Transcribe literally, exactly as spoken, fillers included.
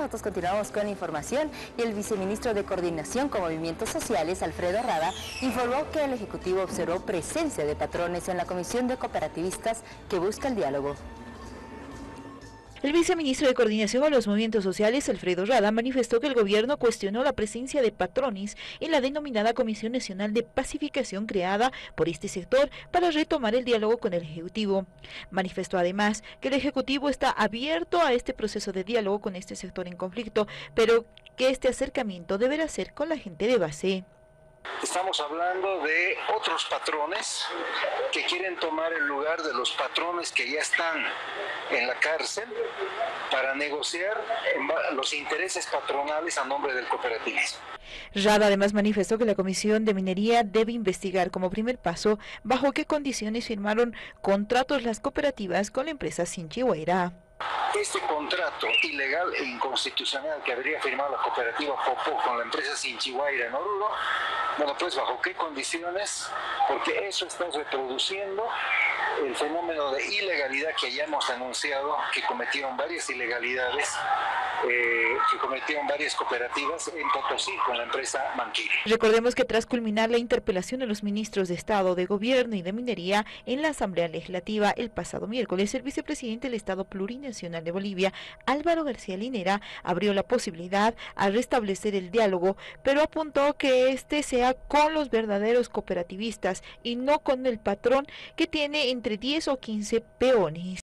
nosotros continuamos con información y el viceministro de Coordinación con Movimientos Sociales, Alfredo Rada, informó que el Ejecutivo observó presencia de patrones en la Comisión de Cooperativistas que busca el diálogo. El viceministro de Coordinación con los Movimientos Sociales, Alfredo Rada, manifestó que el gobierno cuestionó la presencia de patrones en la denominada Comisión Nacional de Pacificación creada por este sector para retomar el diálogo con el Ejecutivo. Manifestó además que el Ejecutivo está abierto a este proceso de diálogo con este sector en conflicto, pero que este acercamiento deberá ser con la gente de base. Estamos hablando de otros patrones que quieren tomar el lugar de los patrones que ya están en la cárcel para negociar los intereses patronales a nombre del cooperativismo. Rada además manifestó que la Comisión de Minería debe investigar como primer paso bajo qué condiciones firmaron contratos las cooperativas con la empresa Sinchihuayra. Este contrato ilegal e inconstitucional que habría firmado la cooperativa Popó con la empresa Sinchihuayra en Oruro, bueno, pues bajo qué condiciones, porque eso está reproduciendo el fenómeno de ilegalidad que ya hemos anunciado, que cometieron varias ilegalidades, eh, que cometieron varias cooperativas en Potosí con la empresa Manquiri. Recordemos que tras culminar la interpelación de los ministros de Estado, de Gobierno y de Minería en la Asamblea Legislativa el pasado miércoles, el vicepresidente del Estado Plurinacional de Bolivia, Álvaro García Linera, abrió la posibilidad a restablecer el diálogo, pero apuntó que este sea con los verdaderos cooperativistas y no con el patrón que tiene entre diez o quince peones.